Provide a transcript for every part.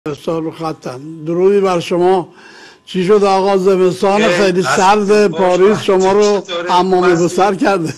زمستان رو خطن. درودی بر شما. چی شد آقا؟ زمستان خیلی سرد پاریس شما رو حمام به سر کرده.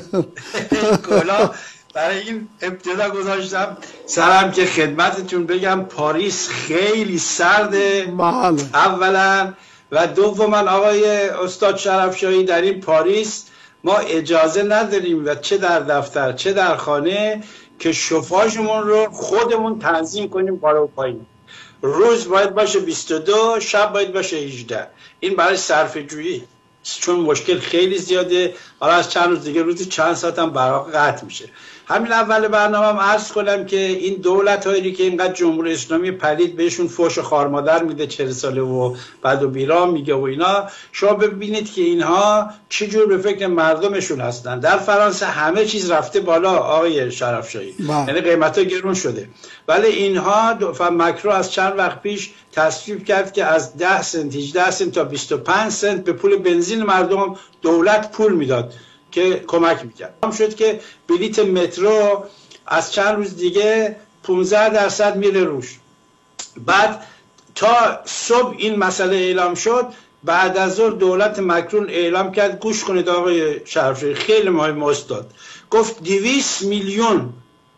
کلا برای این ابتدا گذاشتم سرم که خدمتتون بگم پاریس خیلی سرده. بله. اولا و دوما آقای استاد شرفشاهی، در این پاریس ما اجازه نداریم و چه در دفتر چه در خانه که شفاشمون رو خودمون تنظیم کنیم بالا و پایین. روز باید باشه 22، شب باید باشه 18. این برای صرفه جویی، چون مشکل خیلی زیاده. حالا از چند روز دیگه روزی چند ساعت هم براق قطع میشه. همین اول برنامه‌ام عرض کنم که این دولت‌هایی که اینقدر جمهوری اسلامی پلید بهشون فوش خارمادر میده 40 ساله و بعد و بیرام میگه و اینا، شما ببینید که اینها چجور به فکر مردمشون هستن. در فرانسه همه چیز رفته بالا آقای شرفشاهی، یعنی قیمتا گرون شده، ولی اینها مکرو از چند وقت پیش تصویب کرد که از 10 سنت 18 سنت تا 25 سنت به پول بنزین مردم دولت پول میداد که کمک میکرد. هم شد که بلیت مترو از چند روز دیگه 15% میره روش. بعد تا صبح این مسئله اعلام شد، بعد از ظهر دولت مکرون اعلام کرد، گوش کنید آقای شرفشاهی، خیلی مهم استاد، گفت 200 میلیون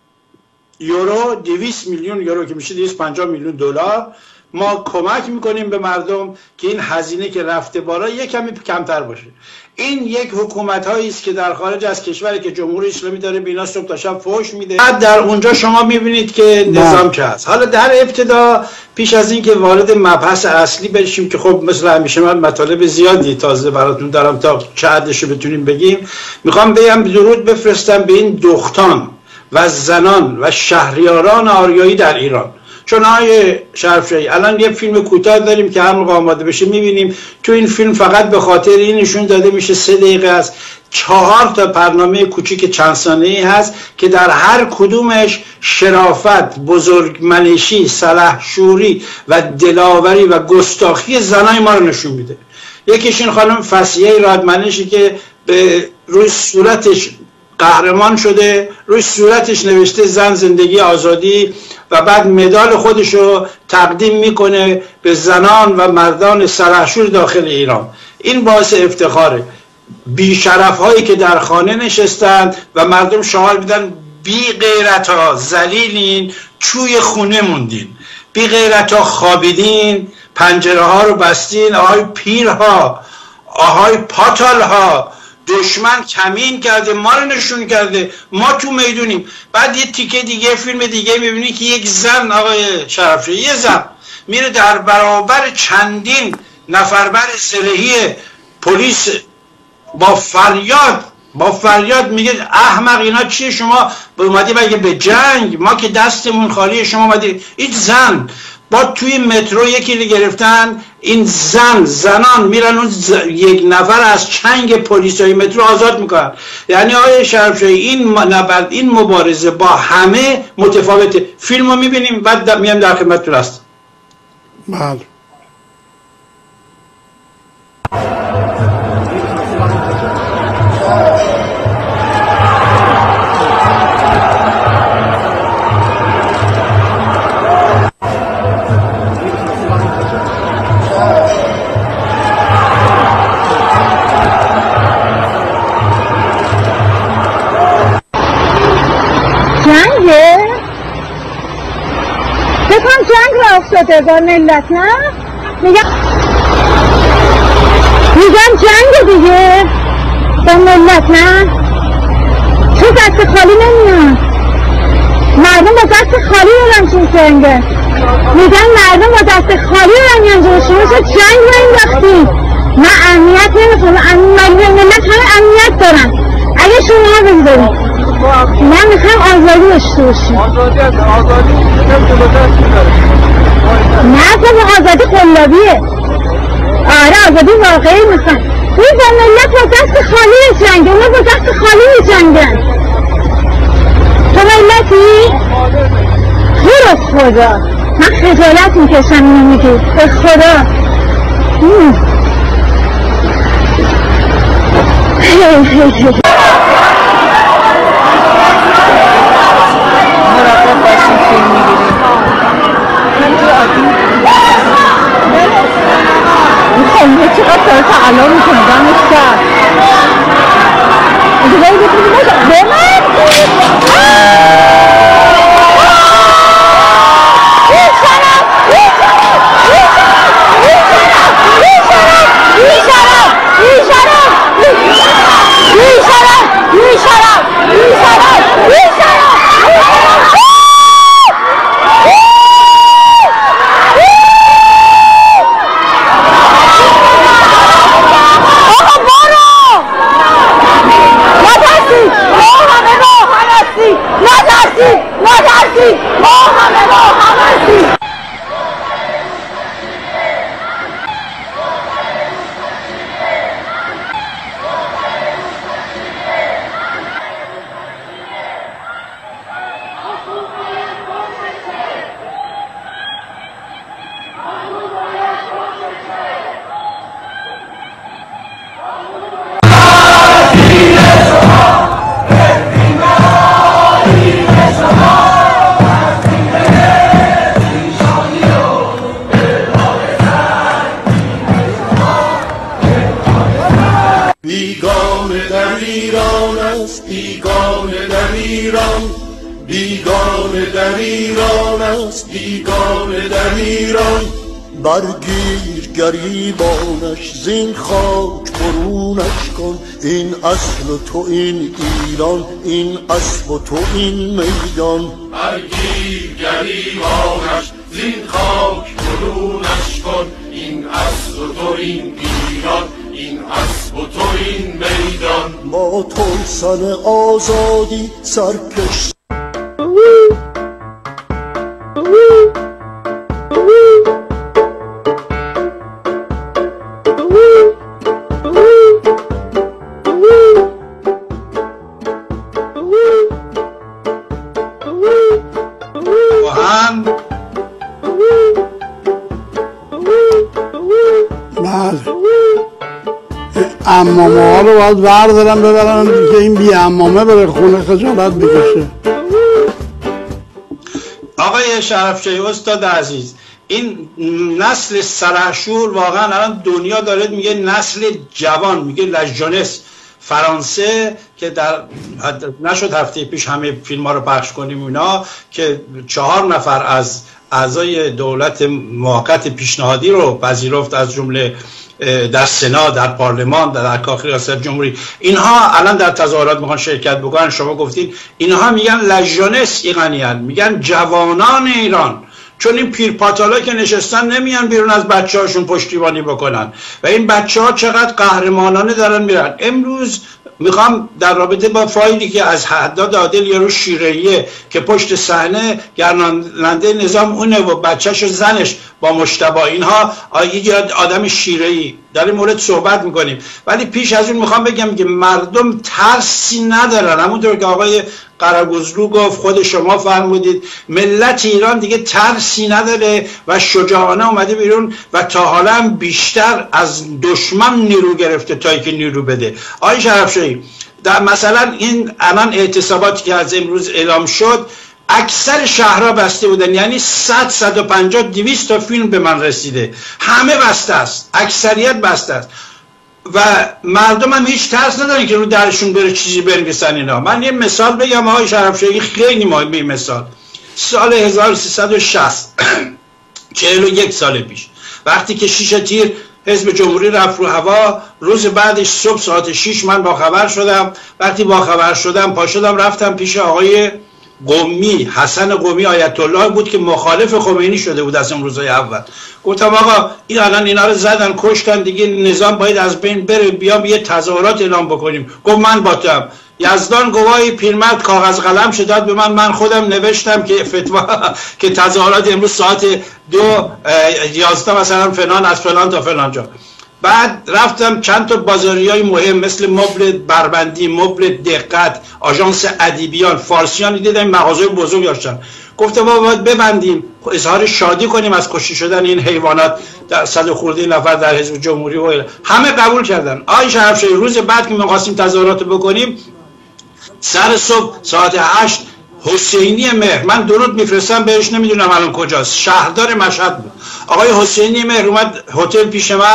یورو، 200 میلیون یورو که میشه 250 میلیون دلار ما کمک میکنیم به مردم که این هزینه که رفته بالا یک کمی کمتر باشه. این یک حکومت هایی است که در خارج از کشوری که جمهوری اسلامی داره بینا صبح تا شب فحش میده. بعد در اونجا شما میبینید که نظام چه هست. حالا در ابتدا پیش از این که وارد مبحث اصلی بشیم که خب مثل همیشه من مطالب زیادی تازه براتون دارم تا چه حدش بتونیم بگیم، میخوام بگم درود بفرستم به این دختان و زنان و شهریاران آریایی در ایران. چون آقای شرفشاهی الان یه فیلم کوتاه داریم که هم آماده بشه میبینیم، تو این فیلم فقط به خاطر این نشون داده میشه 3 دقیقه است، 4 تا برنامه کوچیک چند ثانیه‌ای هست که در هر کدومش شرافت، بزرگمنشی، سلحشوری و دلاوری و گستاخی زنای ما رو نشون میده. یکیش این خانم فصیحه رادمنشی که به روی صورتش قهرمان شده، روی صورتش نوشته زن زندگی آزادی و بعد مدال خودشو تقدیم میکنه به زنان و مردان سلحشور داخل ایران. این باعث افتخاره. بیشرف هایی که در خانه نشستند و مردم شعار میدن بی غیرت ها ذلیلین، چوی خونه موندین، بی غیرت ها خوابیدین، پنجره ها رو بستین، آهای پیرها، آهای پاتال ها، دشمن کمین کرده، ما رو نشون کرده، ما تو میدونیم. بعد یه تیکه دیگه فیلم دیگه میبینی که یک زن، آقای شرفشاهی، یه زن میره در برابر چندین نفربر زرهی پلیس با فریاد میگه احمق اینا چیه، شما اومدی بگه به جنگ، ما که دستمون خالیه، شما اومدی. این زن با توی مترو یکی گرفتن، این زنان میرن اون یک نفر از چنگ پلیسای مترو آزاد میکنن. یعنی آقای شرفشاهی این مبارزه با همه متفاوته. فیلم رو میبینیم بعد میام در خدمتتون هستم. بله. جنگه؟ بکنم جنگ را افتاده با ملت، نه؟ میگم جنگ دیگه با ملت، نه؟ تو دست خالی نمیان، مردم با دست خالی دارن چون جنگه. میگن مردم با دست خالی دارن ینجا، شما چه جنگ رو این وقتی؟ من امنیت نمیخونم، ملت همه امنیت دارن. اگه شما بگذارید من میخوام آزادی داشته باشیم. آزادی نه تو آزادی قلابیه. آره آزادی واقعی میخوام. این با ملت با دست خالی جنگه، اونا با دست خالی جنگن. تو ملتی؟ تو خدا من خجالت میکشم اینو میگی، به خدا. مرتب باشیم فیلم میگیریم. علمه چقدر داره تعلا میکنه دمش کرد دیگه بکنی باشه به من بیگانه در ایران است، بیگانه در ایران، بیگانه در ایران است، بیگانه در ایران. برگیر گریبانش زین خاک برونش کن، این اصل تو این ایران، این اسب و تو این میدان. برگیر گریبانش زین خاک برونش کن، این اصل و تو این ایران، این اسب و تو این میدان. ما توسن آزادی سرکش عمامه ها رو باید بردارم ببرم که این بی عمامه بره خونه خجالت بکشه. آقای شرفشاهی استاد عزیز، این نسل سرحشور واقعا الان دنیا داره میگه نسل جوان، میگه لژونس فرانسه که در نشد هفته پیش همه فیلم ها رو پخش کنیم اینا که 4 نفر از اعضای دولت موقت پیشنهادی رو پذیرفت، از جمله در سنا، در پارلمان، در کاخ ریاست جمهوری. اینها الان در تظاهرات میخوان شرکت بکنن. شما گفتین اینها میگن لژونس ایرانیان، میگن جوانان ایران، چون این پیرپاتالا که نشستن نمیان بیرون از بچه هاشون پشتیبانی بکنن و این بچه ها چقدر قهرمانانه دارن میرن. امروز میخوام در رابطه با فایلی که از حداد عادل یارو شیرهیه که پشت صحنه گرداننده نظام اونه و بچهش و زنش با مجتبی، اینها آدم شیرهی در مورد صحبت میکنیم. ولی پیش از اون میخوام بگم که مردم ترسی ندارن، همونطور که آقای قرگوزلو گفت، خود شما فرمودید، ملت ایران دیگه ترسی نداره و شجاعانه اومده بیرون و تا حالا هم بیشتر از دشمن نیرو گرفته تا اینکه نیرو بده. آقای شرفشاهی، در مثلا این الان اعتصاباتی که از امروز اعلام شد، اکثر شهرها بسته بودن، یعنی 100 150 200 تا فیلم به من رسیده، همه بسته است، اکثریت بسته است و مردم هم هیچ ترس ندارن که رو درشون بره چیزی بنویسن اینا. من یه مثال بگم آقای شرفشاهی، خیلی مهمه مثال. سال 1360 41 سال پیش وقتی که 6 تیر حزب جمهوری رفت رو هوا، روز بعدش صبح ساعت 6 من با خبر شدم. وقتی با خبر شدم پا شدم رفتم پیش آقای قمی، حسن قمی آیت الله بود که مخالف خمینی شده بود از اون روزای اول. گفتم آقا این الان اینا رو زدن کشتن دیگه، نظام باید از بین بره، بیام یه تظاهرات اعلام بکنیم. گفت من باتم. یزدان گواهی پیرمرد کاغذ قلم شد داد به من خودم نوشتم که فتوا که تظاهرات امروز ساعت 2:11 مثلا فلان از فلان تا فلان جا. بعد رفتم چند تا بازاریای مهم مثل مبل بربندی، مبل دقت، آژانس ادیبیان، فارسیان دیدم مغازه بزرگ داشتن. گفتم ما باید ببندیم، اظهار شادی کنیم از کشته شدن این حیوانات، در 100 خورده نفر در حزب جمهوری و همه قبول کردن. آقای شرفشاهی، روز بعد که می‌خواستیم تظاهرات بکنیم، سر صبح ساعت 8 حسینی مهر، من درود میفرستم بهش، نمیدونم الان کجاست، شهردار مشهد بود، آقای حسینی مهر اومد هتل پیش من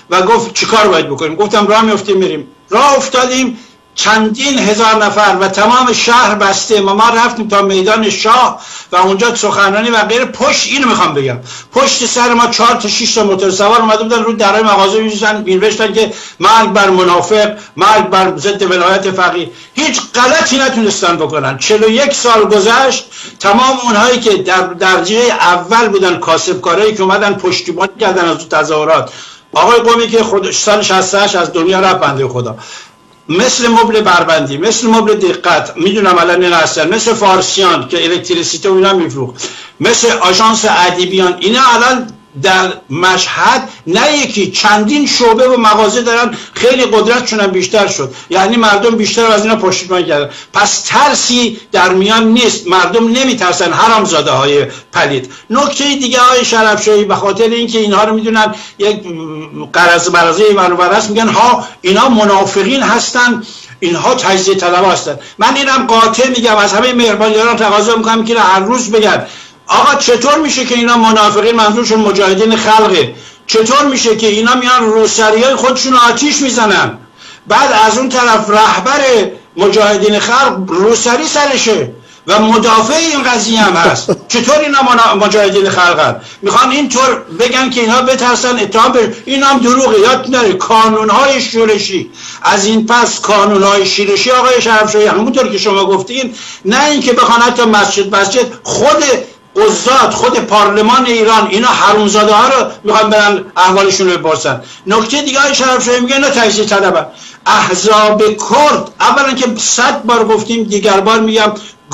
و گفت چیکار باید بکنیم؟ گفتم راه میافتیم میریم. راه افتادیم، چندین هزار نفر و تمام شهر بسته. ما رفتیم تا میدان شاه و اونجا سخنرانی و غیره. پشت اینو میخوام بگم، پشت سر ما 4 تا 6 تا موتور سوار اومده بودن رو درای مغازه می‌نوشتن که مرگ بر منافق، مرگ بر ضد ولایت فقیه. هیچ غلطی نتونستن بکنن. 41 سال گذشت، تمام اونهایی که در درجه اول بودن، کاسبکارایی که اومدن پشتیبانی کردن از تظاهرات، آقای قومی که خودش سال 68 از دنیا رفت بنده خدا، مثل مبل بربندی، مثل مبل دقت، میدونم الان این هستن، مثل فارسیان که الکتریسیته و اینا میفروخت، مثل آژانس ادیبیان، اینا الان در مشهد نه یکی چندین شعبه و مغازه دارن، خیلی قدرتشون هم بیشتر شد، یعنی مردم بیشتر از اینا پشتیبانی کردن. پس ترسی در میان نیست، مردم نمیترسن حرامزاده های پلید. نکته دیگه های شرفشاهی به خاطر اینکه اینها رو میدونن یک قرض برازه است، میگن ها اینا منافقین هستن، اینها تجزیه طلب هستن. من اینم قاطع میگم، از همه مهربانیان تقاضا میکنم که هر روز بگن آقا چطور میشه که اینا منافقین منظورشون مجاهدین خلقه؟ چطور میشه که اینا میان روسریای خودشون آتیش میزنن، بعد از اون طرف رهبر مجاهدین خلق روسری سرشه و مدافع این قضیه هم هست؟ چطور اینا مجاهدین خلقن؟ میخوان اینطور بگن که اینا بترسن اتهام به این هم دروغه. یاد نره قانونهای شورشی، از این پس قانونهای شورشی آقای شرفشاهی همونطور که شما گفتین، نه اینکه بخوان حتی مسجد خود قضات، خود پارلمان ایران، اینا حرومزاده ها رو میخوان برن احوالشون رو بپرسن. نکته دیگه های شرفشاهی میگه اینا تجزیه طلبن. احزاب کرد، اولا که 100 بار گفتیم، دیگر بار میگم،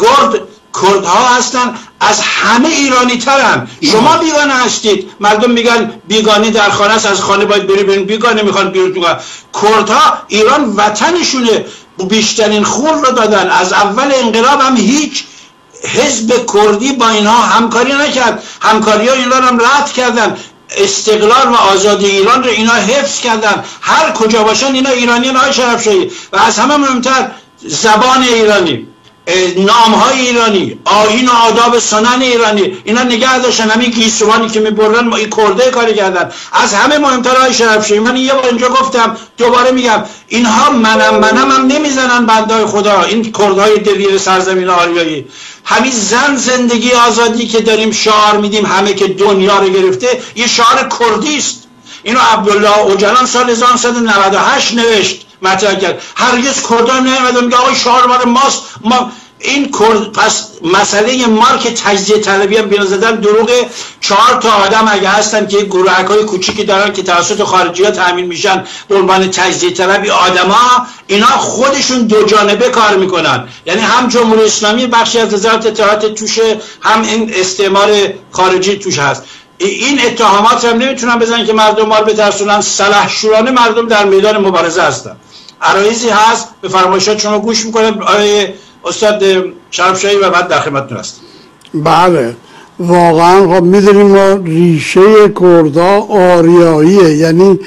کردها هستن، از همه ایرانی ترن. شما بیگانه هستید، مردم میگن بیگانه در خانه است، از خانه باید بری بیرون، بیگانه میخوان بیرون. کردها ایران وطنشونه، بیشترین خون رو دادن. از اول انقلاب هم هیچ حزب کردی با اینها همکاری نکرد، همکاری ها اینا هم رد کردن، استقلال و آزادی ایران رو اینا حفظ کردن. هر کجا باشن اینا ایرانیان های شرفشاهی. و از همه مهمتر زبان ایرانی، نامهای ایرانی، آیین و آداب سنن ایرانی، اینا نگه داشتن. همین گیسوانی که میبرن ما این کرده کاری کردن. از همه مهمتر های شرفشاهی، من یه بار اینجا گفتم، دوباره میگم، اینها منم هم نمیزنن بندهای خدا، این کردهای دلیر سرزمین آریایی. همین زن زندگی آزادی که داریم شعار میدیم همه که دنیا رو گرفته، یه شعار کردی است. اینو عبدالله اوجلان سال 1998 نوشت، مطرح کرد. هرگز کردان نمیاد میگه آقای شعار مال ماست. ما این کرد، پس مسئله مارک تجزیه طلبی هم بیان زدن دروغه. 4 تا آدم اگه هستن که گروهکای کوچیکی دارن که توسط خارجی ها تامین میشن به عنوان تجزیه طلبی، آدما اینا خودشون دو جانبه کار میکنن، یعنی هم جمهوری اسلامی بخشی از وزارت اطلاعات توشه، هم این استعمار خارجی توش هست. این اتهامات هم نمیتونن بزنن که مردم ما رو بترسونن. سلحشورانه مردم در میدان مبارزه هستن. عرایضی هست، به فرمایشات شما گوش میکنم آقای استاد شرفشاهی و بعد در خدمتتون هستم. بله واقعا خب میدونیم ما ریشه کردها آریاییه، یعنی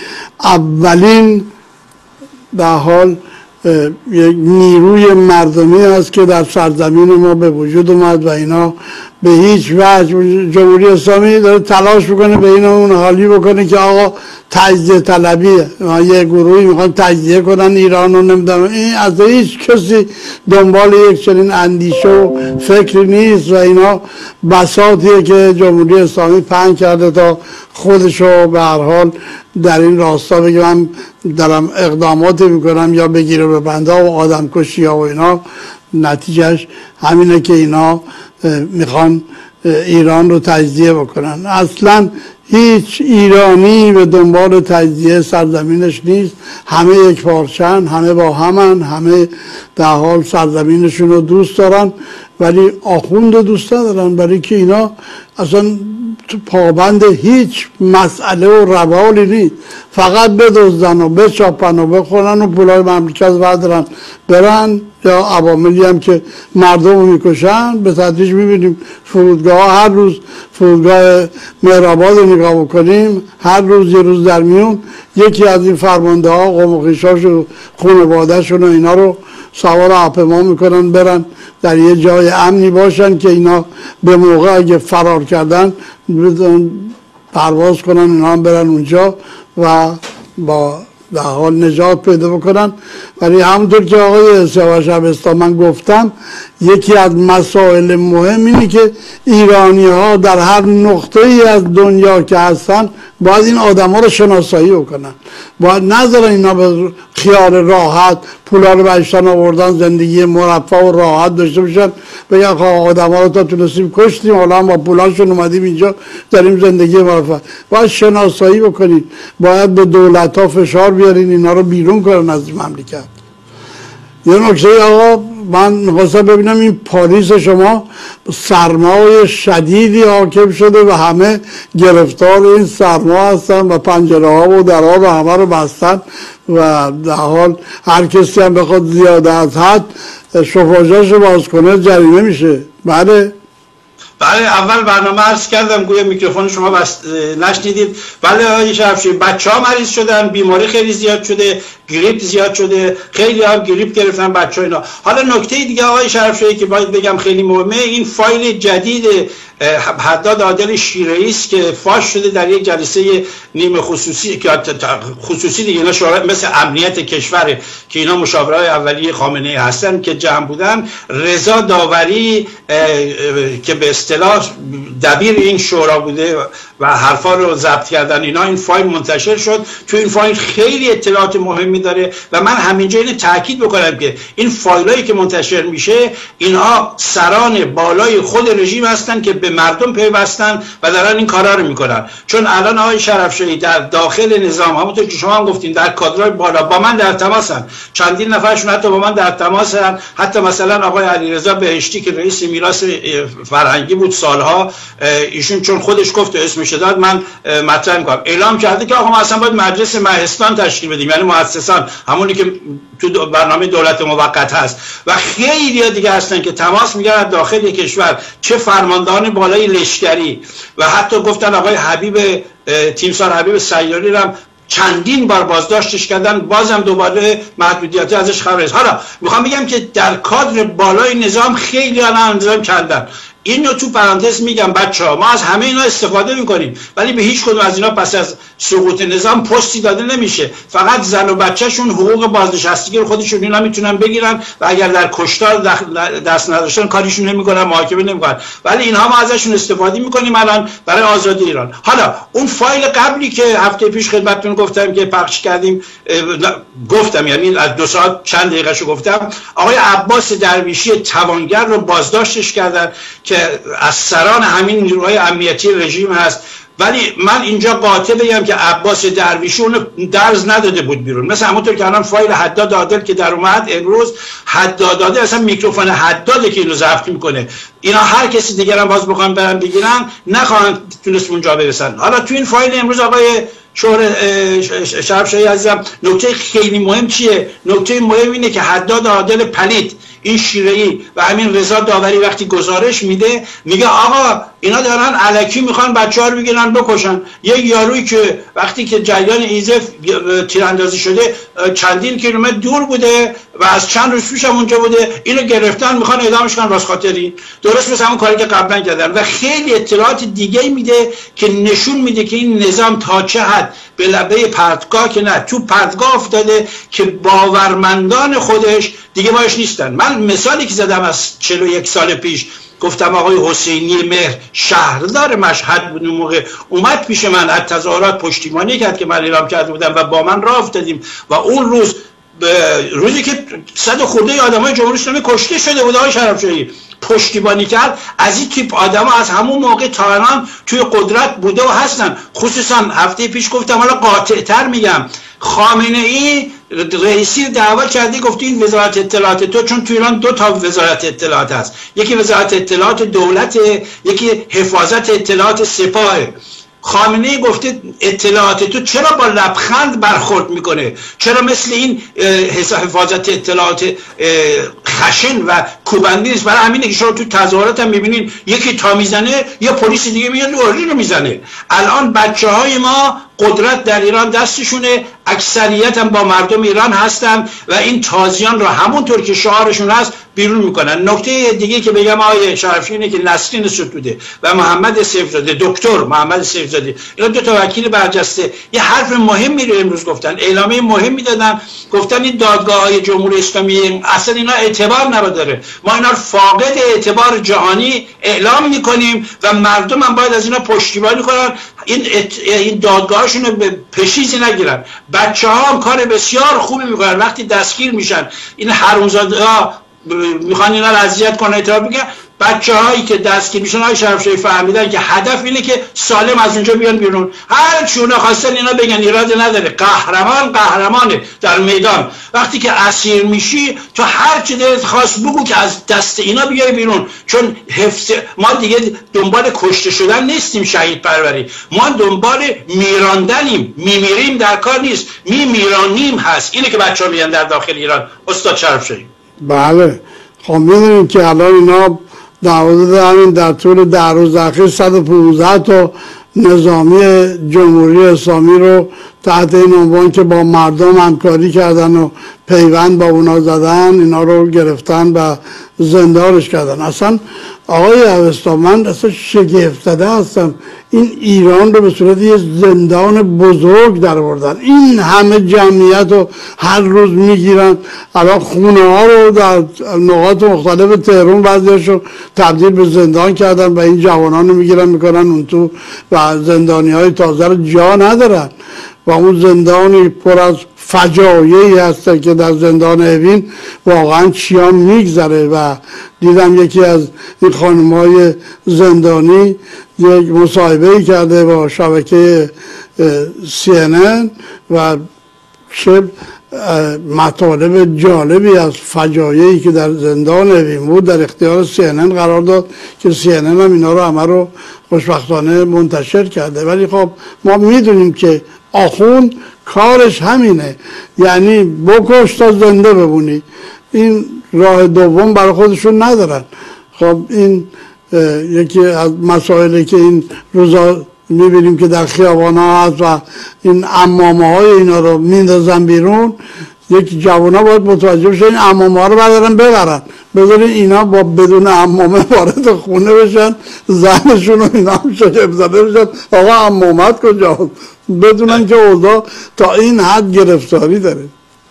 اولین در حال یک نیروی مردمی است که در سرزمین ما به وجود اومد و اینا به هیچ وجه جمهوری اسلامی داره تلاش میکنه به این اون حالی بکنه که آقا تجزیه طلبیه، یه گروهی میخوان تجزیه کنن ایران رو، نمیدونم. این از هیچ کسی دنبال یک چنین اندیشه و فکری نیست و اینا بساطیه که جمهوری اسلامی پهن کرده تا خودشو به هر حال در این راستا بگه من دارم اقداماتی میکنم یا بگیره به بنده و آدم کشی ها و اینا. نتیجهش همینه که اینا میخوان ایران رو تجزیه بکنن. اصلا هیچ ایرانی به دنبال تجزیه سرزمینش نیست، همه یک پارچن، همه با همن، همه در حال سرزمینشون رو دوست دارن، ولی آخوند رو دوست ندارن، برای که اینا اصلا پابند هیچ مسئله و روالی نیست، فقط بدزدن و بچاپن و بخورن و پولای مملکت بردارن برن. یا عواملی هم که مردم رو میکشن، به تدریج میبینیم فرودگاه ها، هر روز فرودگاه مهرآباد رو نگاه بکنیم، هر روز یه روز در میون یکی از این فرمانده ها قوم و خویشاش و خانواده‌شون و اینا رو سوار هواپیما میکنن برن در یه جای امنی باشن که اینا به موقع اگه فرار کردن پرواز کنن، اینا هم برن اونجا و با در حال نجات پیدا بکنن. ولی همونطور که آقای سیاوش شبستان من گفتم، یکی از مسائل مهم اینه که ایرانی ها در هر نقطه ای از دنیا که هستن باید این آدم ها رو شناسایی بکنن، باید نذارن اینا به خیال راحت پولا رو بهشتن آوردن زندگی مرفه و راحت داشته باشن، بگن خواه آدم ها رو تا تونستیم کشتیم، حالا هم با پولاشون اومدیم اینجا داریم زندگی مرفه. باید شناسایی بکنید، باید به دولت ها فشار بیارین اینا رو بیرون کنن از این مملکت. یه نکته آقا، من میخواستم ببینم این پاریس شما سرمای شدیدی حاکم شده و همه گرفتار این سرما هستن و پنجره ها و درها رو همه رو بستن و در حال هر کسی هم بخواد زیاده از حد شفاژاش رو باز کنه جریمه میشه. بله اول برنامه عرض کردم گویا میکروفون شما نشنیدید. بله آقای شرفشویی، بچه ها مریض شدن، بیماری خیلی زیاد شده، گریپ زیاد شده، خیلی هم گریپ گرفتن بچه ها اینا. حالا نکته دیگه آقای شرفشویی که باید بگم خیلی مهمه، این فایل جدید حداد عادل شیره‌ای است که فاش شده در یک جلسه نیمه خصوصی که خصوصی دیگه، اینا شورای مثل امنیت کشور که اینا مشاورای اولیه خامنه ای هستن که جمع بودن، رضا داوری که به اصطلاح دبیر این شورا بوده و حرفا رو ضبط کردن اینا، این فایل منتشر شد. تو این فایل خیلی اطلاعات مهمی داره و من همینجا اینو تاکید بکنم که این فایلایی که منتشر میشه اینها سران بالای خود رژیم هستن که به مردم پیوستن و دارن این کارا رو میکنن. چون الان آقای شرفشاهی در داخل نظام، همونطور که شما هم گفتین، در کادرهای بالا با من در تماسن، چندین نفرشون حتی با من در تماسن، حتی مثلا آقای علیرضا بهشتی که رئیس میراث فرهنگی بود سالها، ایشون چون خودش گفت اسمش داد، من مطرح میکنم، اعلام کرده که آقا ما اصلا باید مجلس مهستان تشکیل بدیم، یعنی مؤسسان، همونی که تو برنامه دولت موقت هست. و خیلی دیگه هستن که تماس میگیرن داخل کشور، چه فرماندهان بالای لشکری و حتی گفتن آقای حبیب تیمسار حبیب سیاری رو هم چندین بار بازداشتش کردن، بازم دوباره محدودیتی ازش خبر است. حالا میخوام بگم که در کادر بالای نظام خیلی الان نظام کردن. اینو تو پرانتز میگم بچه‌ها، ما از همه اینا استفاده میکنیم ولی به هیچ کدوم از اینا پس از سقوط نظام پستی داده نمیشه. فقط زن و بچه‌شون حقوق بازنشستگی رو خودشون اینا میتونن بگیرن و اگر در کشتار دست نداشتن کاریشون نمیکنن، محاکمه نمیکنن، ولی اینها ما ازشون استفاده میکنیم الان برای آزادی ایران. حالا اون فایل قبلی که هفته پیش خدمتتون گفتم که پخش کردیم، گفتم یعنی از 2 ساعت چند دقیقه‌شو گفتم، آقای عباس درویشی توانگر رو بازداشتش کردن که از سران همین نیروهای امنیتی رژیم هست. ولی من اینجا قاطع بگم که عباس درویشی اون درز نداده بود بیرون، مثل همونطور که الان فایل حداد عادل که در اومد امروز، حداد عادل اصلا میکروفون حداده که اینو ضبط میکنه، اینا هر کسی دیگر هم باز بخوام برن بگیرن نخواهند تونست اونجا برسن. حالا تو این فایل امروز آقای شرفشاهی عزیزم، نکته خیلی مهم چیه؟ نکته مهم اینه که حداد عادل پلید، این شیره‌ای و همین رضا داوری وقتی گزارش میده میگه آقا اینا دارن الکی میخوان بچه‌ها رو بگیرن بکشن. یک یارویی که وقتی که جریان ایزف تیراندازی شده چندین کیلومتر دور بوده و از چند روز پیش هم اونجا بوده، اینو گرفتن میخوان اعدامش کنن واسه خاطری، درست مثل همون کاری که قبلا کردن. و خیلی اطلاعات دیگه میده که نشون میده که این نظام تا چه حد به لبه پرتگاه که نه تو پرتگاه افتاده که باورمندان خودش دیگه باش نیستن. من مثالی که زدم از 41 سال پیش، گفتم آقای حسینی مهر شهردار مشهد بود، اون موقع اومد پیش من از تظاهرات پشتیبانی کرد که من اعلام کرده بودم و با من راه افتادیم و اون روزی که 100 خورده آدمای جمهوری اسلامی کشته شده بود آقای شرفشاهی پشتیبانی کرد. از این تیپ آدما از همون موقع تا الان توی قدرت بوده و هستن. خصوصا هفته پیش گفتم، حالا قاطع‌تر میگم، خامنه ای رئیسی دعوا کرده، گفته این وزارت اطلاعات تو، چون تو ایران 2 تا وزارت اطلاعات هست، یکی وزارت اطلاعات دولت، یکی حفاظت اطلاعات سپاه. خامنه ای گفته اطلاعات تو چرا با لبخند برخورد میکنه، چرا مثل این حفاظت اطلاعات خشن و کوبنده نیست. برای همینه که شما تو تظاهرات هم میبینین یکی تا میزنه یا پلیس دیگه میاد اوری رو میزنه. الان بچه‌های ما قدرت در ایران دستشونه، اکثریت هم با مردم ایران هستن و این تازیان رو همونطور که شعارشون هست بیرون میکنن. نکته دیگه که بگم آقای شرفی اینه که نسرین ستوده و محمد سیفزاده، دکتر محمد سیفزاده، اینا دو تا وکیل برجسته یه حرف مهمی رو امروز گفتن، اعلامیه مهمی دادن، گفتن این دادگاه‌های جمهوری اسلامی اصلا اینا اعتبار نداره، ما اینا رو فاقد اعتبار جهانی اعلام میکنیم و مردم هم باید از اینا پشتیبانی کنن، این دادگاهشون رو به پشیزی نگیرن. بچه‌ها هم کار بسیار خوبی میکنن، وقتی دستگیر میشن این حرومزاده‌ها میخوان اینا رو اذیت کنن اعتراف میگن، بچه‌هایی که دستگیر میشن های شرفشاهی فهمیدن که هدف اینه که سالم از اونجا بیان بیرون، هر چونه خواستن اینا بگن ایراد نداره، قهرمانه در میدان. وقتی که اسیر میشی تو هر چی دلت خواست بگو که از دست اینا بیای بیرون، چون ما دیگه دنبال کشته شدن نیستیم، شهید پروری، ما دنبال میراندنیم، میمیریم در کار نیست، میرانیم هست. اینه که بچه‌ها میگن در داخل ایران. استاد شرفشاهی بله، خب میدونیم که الان اینا در طول 10 روز اخیر 115 تا نظامی جمهوری اسلامی رو تحت این عنوان که با مردم همکاری کردن و پیوند با اونا زدن، اینا رو گرفتن و زندانش کردن. اصلا آقای اوستا من اصلا شگفت زده هستم، این ایران رو به صورت یه زندان بزرگ در آوردن، این همه جمعیت رو هر روز میگیرن، الان خونه ها رو در نقاط مختلف تهران بعضیش رو تبدیل به زندان کردن و این جوانان رو میگیرن میکنن اون تو و زندانی های تازه رو جا ندارن و اون زندانی پر از فجایعی هسته که در زندان اوین واقعا چیان میگذره. و دیدم یکی از این خانم‌های زندانی یک مصاحبه‌ای کرده با شبکه CNN و چه مطالب جالبی از فجایعی که در زندان اوین بود در اختیار CNN قرار داد که CNN هم اینا رو همه رو خوشبختانه منتشر کرده. ولی خب ما میدونیم که آخوند کارش همینه، یعنی بکش تا زنده بمونی، این راه دوم برای خودشون ندارن. خب این یکی از مسائلی که این روزا میبینیم که در خیابان ها هست و این عمامه های اینا رو میندازن بیرون، یک جوانا باید متوجه بشه این عمامه ها رو ببرن بذارین اینا با بدون عمامه وارد خونه بشن، زنشون و اینا هم شکم زده بشن آقا عمامت کجا، بدونن که اوضاع تا این حد گرفتاری داره.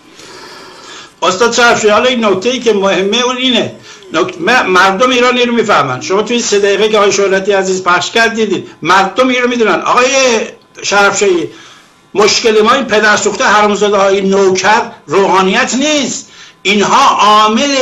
استاد شرفشاهی حالا این نکته‌ای که مهمه اون اینه، مردم ایران این رو میفهمن. شما توی 3 دقیقه که آقای شهرتی عزیز پخش کرد دیدید مردم این رو میدونن. آقای شرفشاهی مشکل ما این پدرسوخته حرامزاده های نوکر روحانیت نیست، اینها عامل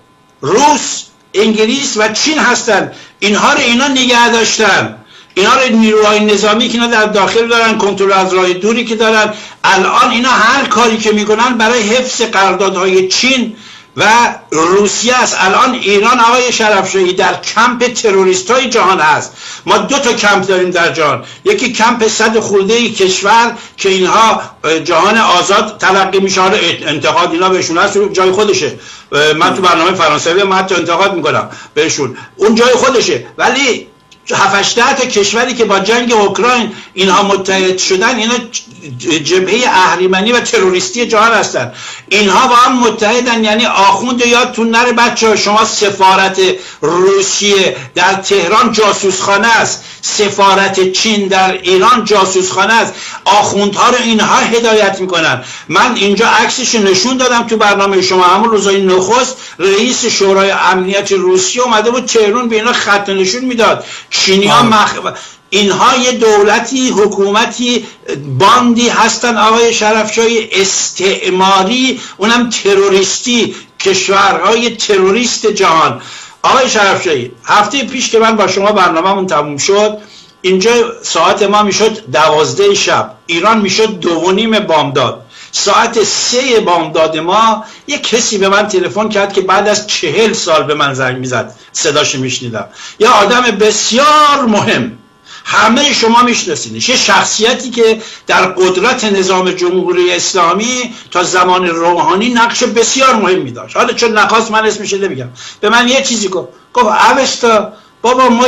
روس، انگلیس و چین هستن، اینها رو اینا نگه داشتن، اینا رو نیروهای نظامی که اینا در داخل دارن، کنترل از راه دوری که دارن، الان اینا هر کاری که میکنن برای حفظ قراردادهای چین و روسیه است. الان ایران آقای شرفشاهی در کمپ تروریست های جهان هست. ما 2 تا کمپ داریم در جهان، یکی کمپ 100 خورده کشور که اینها جهان آزاد تلقی میشه، انتقاد اینا بهشون هست جای خودشه، من تو برنامه فرانسوی من حتی انتقاد میکنم بهشون، اون جای خودشه، ولی 7-8 تا کشوری که با جنگ اوکراین اینها متحد شدن، اینا جبهه اهریمنی و تروریستی جهان هستن، اینها با هم متحدن. یعنی آخوند یادتون نره بچه، شما سفارت روسیه در تهران جاسوسخانه است، سفارت چین در ایران جاسوسخانه است، آخوندها رو اینها هدایت میکنن. من اینجا عکسش نشون دادم تو برنامه شما، همون روزای نخست رئیس شورای امنیت روسیه اومده بود تهران به اینا خط نشون میداد. چینی‌ها اینها یه دولتی، حکومتی، باندی هستن آقای شرفشاهی، استعماری، اونم تروریستی، کشورهای تروریست جهان. آقای شرفشاهی هفته پیش که من با شما برنامه‌مون تموم شد، اینجا ساعت ما میشد 12 شب، ایران میشد 2:30 بامداد. ساعت 3 بامداد ما یک کسی به من تلفن کرد که بعد از 40 سال به من زنگ میزد، صداش میشنیدم، یه آدم بسیار مهم، همه شما میشناسینش، یه شخصیتی که در قدرت نظام جمهوری اسلامی تا زمان روحانی نقش بسیار مهمی داشت. حالا چون نخواست من اسمش نمیگم، به من یه چیزی گفت اوستا بابا ما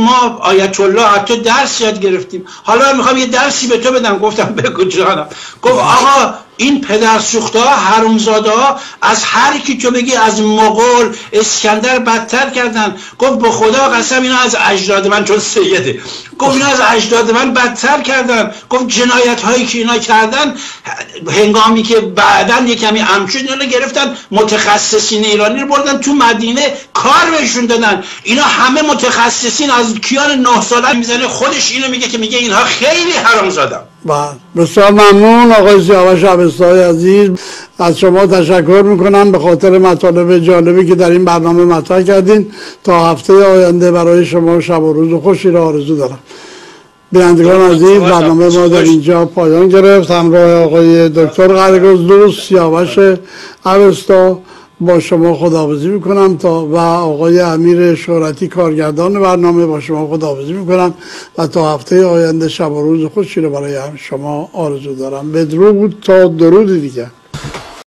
آیت الله حتی درس یاد گرفتیم، حالا میخوام یه درسی به تو بدم. گفتم بگو جانم. گفت آقا این پدرسوخته ها حرومزاده ها از هر کی تو بگی، از مغول اسکندر بدتر کردن. گفت به خدا قسم اینا از اجداد من، چون سیده گفت اینا از اجداد من بدتر کردن. گفت جنایت هایی که اینا کردن هنگامی که بعدن یک کمی امشون اینا گرفتن متخصصین ایرانی رو بردن تو مدینه کار بهشون دادن. اینا همه متخصصین از کیان 9 ساله میزنه، خودش اینو میگه که میگه اینها خیلی حرامزادن. بسیار ممنون آقای سیاوش اوستایی عزیز، از شما تشکر میکنم به خاطر مطالب جالبی که در این برنامه مطرح کردین. تا هفته آینده برای شما شب و روز خوشی را آرزو دارم. بینندگان عزیز، برنامه ما در اینجا پایان گرفت. همراه آقای دکتر قره‌گزلو، سیاوش اوستا با شما خداحافظی میکنم و آقای امیر شهرتی کارگردان برنامه با شما خداحافظی میکنم و تا هفته آینده شب و روز خوشی رو برای شما آرزو دارم. بدرود تا درود دیگه.